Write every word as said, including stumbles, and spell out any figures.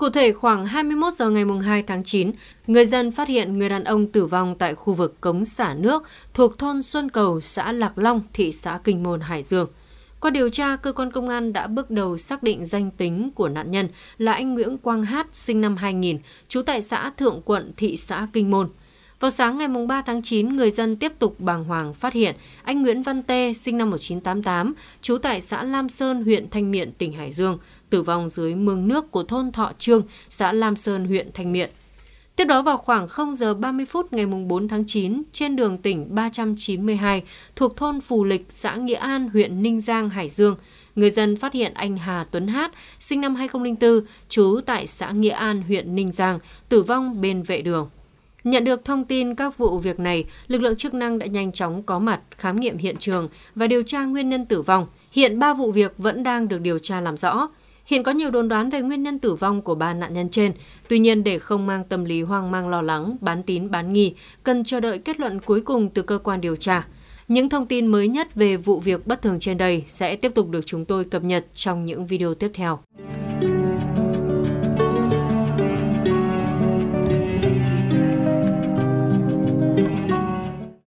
Cụ thể, khoảng hai mươi mốt giờ ngày hai tháng chín, người dân phát hiện người đàn ông tử vong tại khu vực cống xả nước thuộc thôn Xuân Cầu, xã Lạc Long, thị xã Kinh Môn, Hải Dương. Qua điều tra, cơ quan công an đã bước đầu xác định danh tính của nạn nhân là anh Nguyễn Quang Hát, sinh năm hai nghìn, trú tại xã Thượng Quận, thị xã Kinh Môn. Vào sáng ngày ba tháng chín, người dân tiếp tục bàng hoàng phát hiện anh Nguyễn Văn Tê, sinh năm một nghìn chín trăm tám mươi tám, trú tại xã Lam Sơn, huyện Thanh Miện, tỉnh Hải Dương, tử vong dưới mương nước của thôn Thọ Trương, xã Lam Sơn, huyện Thanh Miện. Tiếp đó vào khoảng không giờ ba mươi phút ngày bốn tháng chín, trên đường tỉnh ba trăm chín mươi hai thuộc thôn Phù Lịch, xã Nghĩa An, huyện Ninh Giang, Hải Dương, người dân phát hiện anh Hà Tuấn Hát, sinh năm hai nghìn không trăm lẻ bốn, trú tại xã Nghĩa An, huyện Ninh Giang, tử vong bên vệ đường. Nhận được thông tin các vụ việc này, lực lượng chức năng đã nhanh chóng có mặt khám nghiệm hiện trường và điều tra nguyên nhân tử vong. Hiện ba vụ việc vẫn đang được điều tra làm rõ. Hiện có nhiều đồn đoán về nguyên nhân tử vong của ba nạn nhân trên. Tuy nhiên, để không mang tâm lý hoang mang lo lắng, bán tín bán nghi, cần chờ đợi kết luận cuối cùng từ cơ quan điều tra. Những thông tin mới nhất về vụ việc bất thường trên đây sẽ tiếp tục được chúng tôi cập nhật trong những video tiếp theo.